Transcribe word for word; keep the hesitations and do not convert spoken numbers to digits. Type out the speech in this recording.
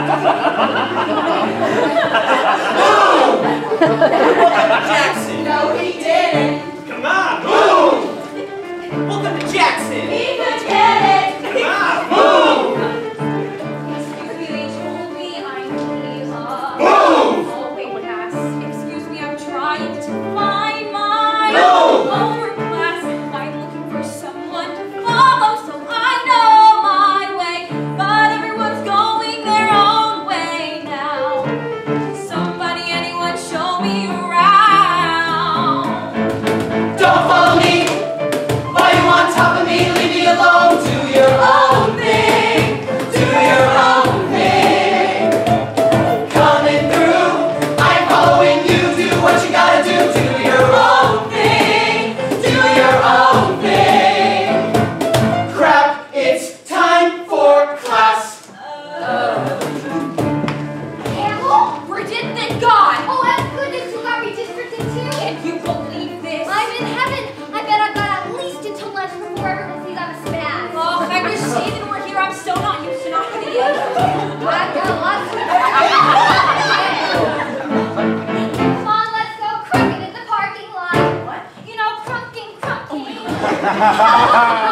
Welcome to Jackson. No, he didn't. Come on, move. Welcome to Jackson. He could get it. Come on, move. Excuse me, they told me I need a Move. Oh, wait, pass. Excuse me, I'm trying to find my Move. lower class. I'm looking for someone to follow, so I know my way. But everyone's going their own way now. Somebody, anyone, show me around. Don't follow me. Why you on top of me? Leave me alone. Do your own thing. Do your own thing. Coming through. I'm following you. Do what you gotta do. Do your own thing. Do your own thing. Crap, it's time for class. Campbell? Bridget, thank God! Oh, that's goodness, you got redistricted too? Can you believe this? I'm in heaven! I bet I got at least until lunch before everyone sees I'm a spaz. Oh, I wish Steven were here. I'm so not used to not having you. I've got lots of Come on, let's go crunking in the parking lot. What? You know, crunking, crunking.